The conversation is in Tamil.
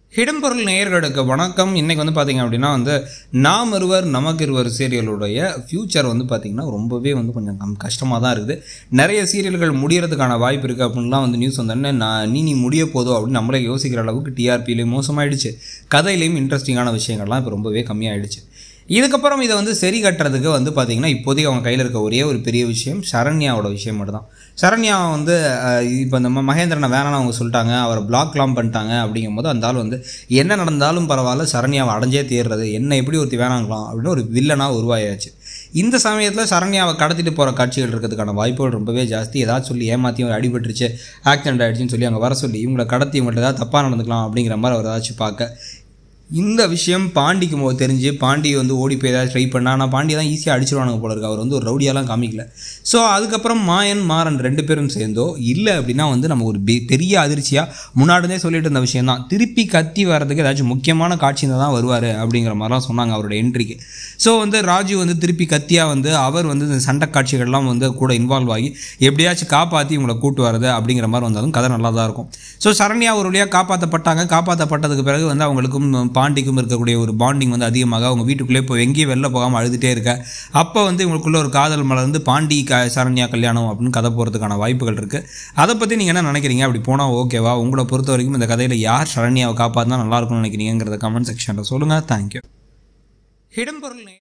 இடம்பொருள் நேயர்களுக்கு வணக்கம். இன்றைக்கி வந்து பார்த்திங்க அப்படின்னா நாம் இருவர் நமக்கு இருவர் சீரியலுடைய ஃப்யூச்சர் வந்து பார்த்திங்கன்னா ரொம்பவே கொஞ்சம் கஷ்டமாக தான் இருக்குது. நிறைய சீரியல்கள் முடியறதுக்கான வாய்ப்பு இருக்குது அப்படின்லாம் நியூஸ் வந்தோடனே நீ முடிய போதோ அப்படின்னு நம்மளே யோசிக்கிற அளவுக்கு டிஆர்பிலையும் மோசமாகிடுச்சு. கதையிலையும் இன்ட்ரெஸ்டிங்கான விஷயங்கள்லாம் இப்போ ரொம்பவே கம்மியாகிடுச்சு. இதுக்கப்புறம் இதை சரி கட்டுறதுக்கு பார்த்திங்கன்னா இப்போதைக்கு அவங்க கையில் இருக்க ஒரே ஒரு பெரிய விஷயம் சரண்யாவோட விஷயம் மட்டும் தான். சரண்யா இப்போ இந்த மகேந்திரனை வேணான்னு அவங்க சொல்லிட்டாங்க, அவரை பிளாக்லாம் பண்ணிட்டாங்க. அப்படிங்கும்போது அந்த ஆள் என்ன நடந்தாலும் பரவாயில்ல, சரண்யாவை அடைஞ்சே தேர்றது, என்ன எப்படி ஒருத்தி வேணாங்களாம் அப்படின்னு ஒரு வில்லனாக உருவாயாச்சு. இந்த சமயத்தில் சரண்யாவை கடத்திட்டு போகிற காட்சிகள் இருக்கிறதுக்கான வாய்ப்புகள் ரொம்பவே ஜாஸ்தி. ஏதாச்சும் சொல்லி ஏமாற்றி அடிபட்டுருச்சு, ஆக்சிடென்ட் ஆகிடுச்சின்னு சொல்லி அங்கே வர சொல்லி இவங்களை கடத்தி இவங்கள்ட்ட ஏதாவது தப்பாக நடந்துக்கலாம் அப்படிங்கிற மாதிரி அவர் ஏதாச்சும் பார்க்க. இந்த விஷயம் பாண்டிக்கு தெரிஞ்சு பாண்டி ஓடி போய் ஏதாவது ட்ரை பண்ணா. ஆனால் பாண்டியை தான் ஈஸியாக அடிச்சிடுவானுங்க போல இருக்கு. அவர் ஒரு ரவுடியாலாம் காமிக்கல. ஸோ அதுக்கப்புறம் மாயன் மாறன் ரெண்டு பேரும் சேர்ந்தோ இல்லை அப்படின்னா நம்ம ஒரு பெரிய அதிர்ச்சியாக முன்னாடியே சொல்லிட்டு இருந்த விஷயம் தான். திருப்பி கத்தி வர்றதுக்கு ஏதாச்சும் முக்கியமான காட்சி தான் வருவார் அப்படிங்கிற மாதிரிலாம் சொன்னாங்க அவரோட என்ட்ரிக்கு. ஸோ ராஜு திருப்பி கத்தியாக அவர் இந்த சண்டை காட்சிகள்லாம் கூட இன்வால்வ் ஆகி எப்படியாச்சும் காப்பாற்றி இவங்களை கூட்டு வரது அப்படிங்கிற மாதிரி வந்தாலும் கதை நல்லா தான் இருக்கும். ஸோ சரண்யா ஒரு வழியாக காப்பாற்றப்பட்டாங்க. காப்பாற்றப்பட்டதுக்கு பிறகு அவங்களுக்கும் பாண்டிக்கும் இருக்கக்கூடிய ஒரு பாண்டிங் அதிகமாக அவங்க வீட்டுக்குள்ளே போய் எங்கேயும் வெளில போகாமல் அழுதுகிட்டே இருக்க. அப்போ இவங்களுக்குள்ள ஒரு காதல் மலர்ந்து பாண்டி சரண்யா கல்யாணம் அப்படின்னு கதை போகிறதுக்கான வாய்ப்புகள் இருக்குது. அதை பற்றி நீங்கள் என்ன நினைக்கிறீங்க? அப்படி போனால் ஓகேவா? உங்களை பொறுத்த வரைக்கும் இந்த கதையில் யார் சரண்யாவை காப்பாற்றினா நல்லாயிருக்கும்னு நினைக்கிறீங்கிறத கமெண்ட் செக்ஷனில் சொல்லுங்கள். தேங்க்யூ. இடம்பொருள்